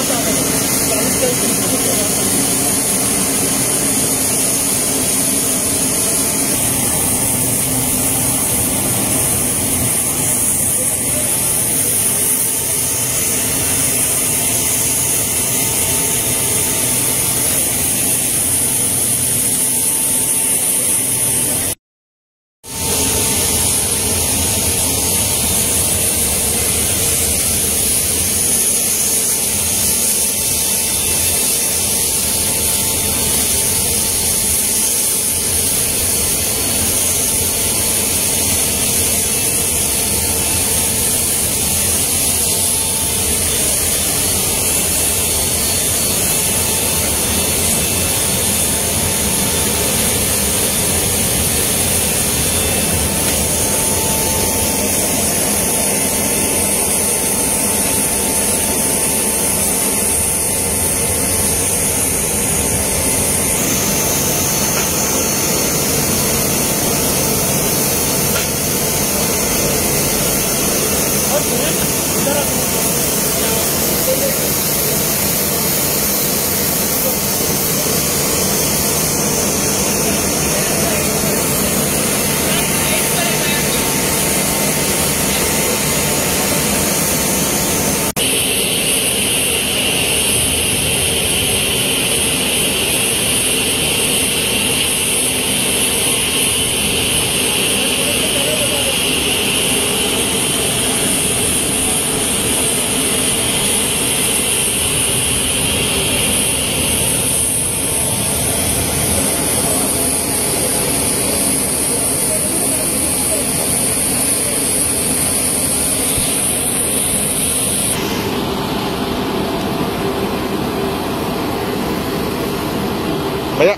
भैया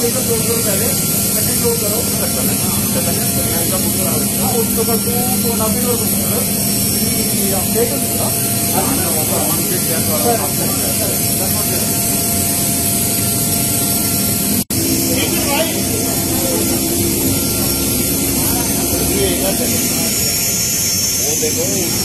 तो लोड करो पहले, सेकंड लोड करो उसको कर तू नवीन लोड अपडेट वो देखो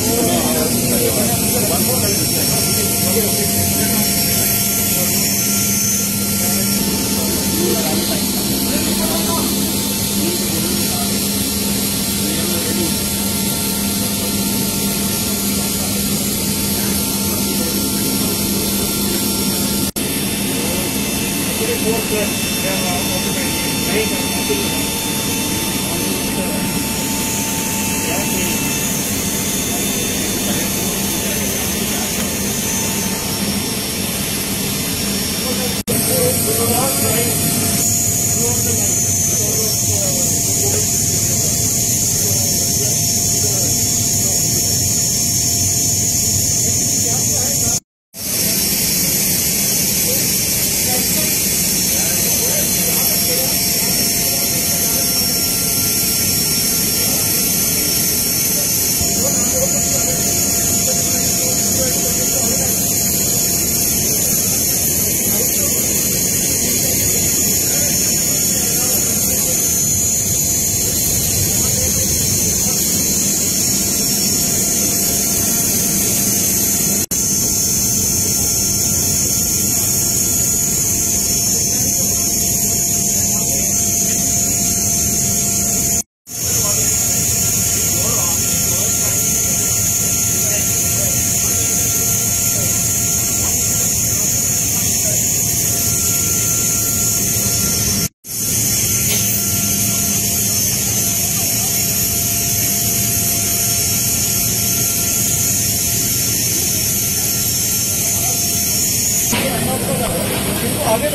आगे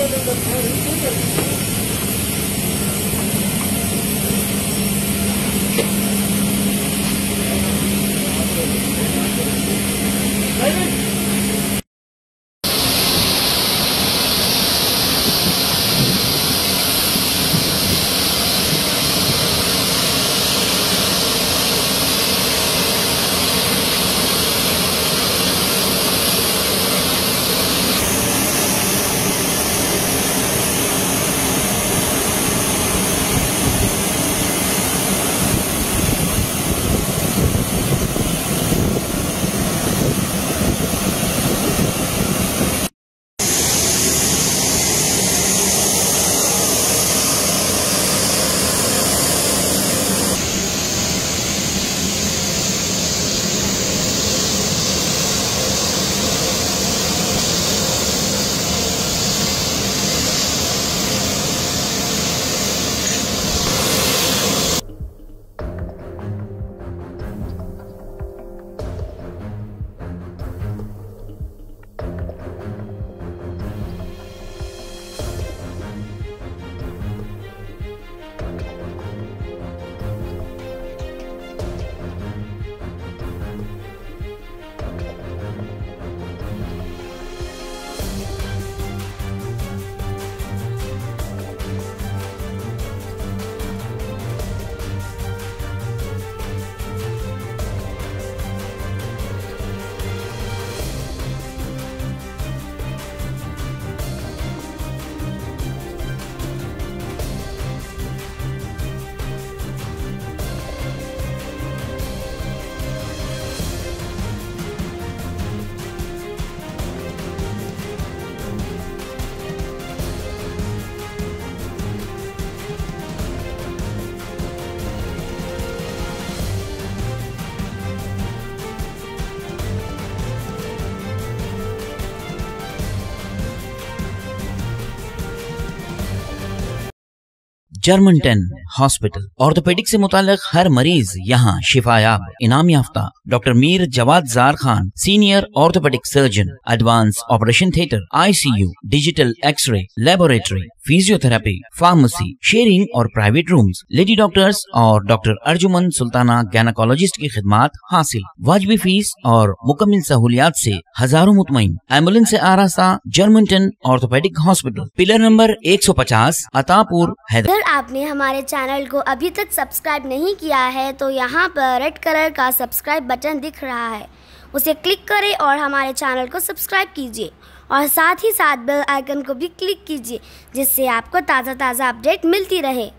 जर्मन 10 हॉस्पिटल। ऑर्थोपेडिक से मुताल्लिक हर मरीज यहाँ शिफायाब। इनाम याफ्ता doctor Mir Jawad Jar Khan, senior orthopaedic surgeon. Advance operation theatre, ICU, digital x ray, laboratory, physiotherapy, pharmacy, sharing और प्राइवेट रूम्स। लेडी डॉक्टर्स और डॉक्टर अर्जुमन सुल्ताना गैनाकोलॉजिस्ट की खिदमात हासिल। वाजबी फीस और मुकम्मल सहूलियात से हजारों मुतमईन। एम्बुलेंस से आरास्ता German 10 orthopaedic hospital, pillar number 150, Attapur, Hyderabad. अगर आपने हमारे चैनल को अभी तक सब्सक्राइब नहीं किया है तो यहाँ पर रेड कलर का सब्सक्राइब बटन दिख रहा है, उसे क्लिक करें और हमारे चैनल को सब्सक्राइब कीजिए और साथ ही साथ बेल आइकन को भी क्लिक कीजिए, जिससे आपको ताज़ा अपडेट मिलती रहे।